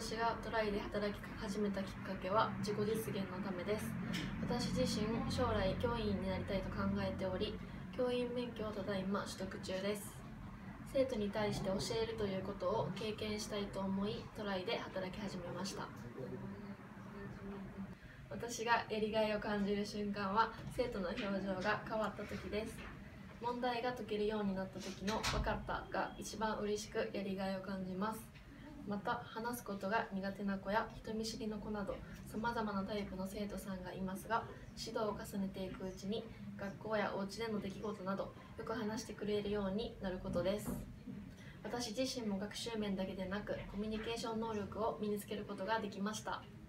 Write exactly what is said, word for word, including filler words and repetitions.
私がトライで働き始めたきっかけは自己実現のためです。私自身、将来教員になりたいと考えており、教員免許をただいま取得中です。生徒に対して教えるということを経験したいと思い、トライで働き始めました。私がやりがいを感じる瞬間は、生徒の表情が変わった時です。問題が解けるようになった時の分かったが一番嬉しくやりがいを感じます。また、話すことが苦手な子や人見知りの子などさまざまなタイプの生徒さんがいますが、指導を重ねていくうちに学校やお家での出来事などよく話してくれるようになることです。私自身も学習面だけでなくコミュニケーション能力を身につけることができました。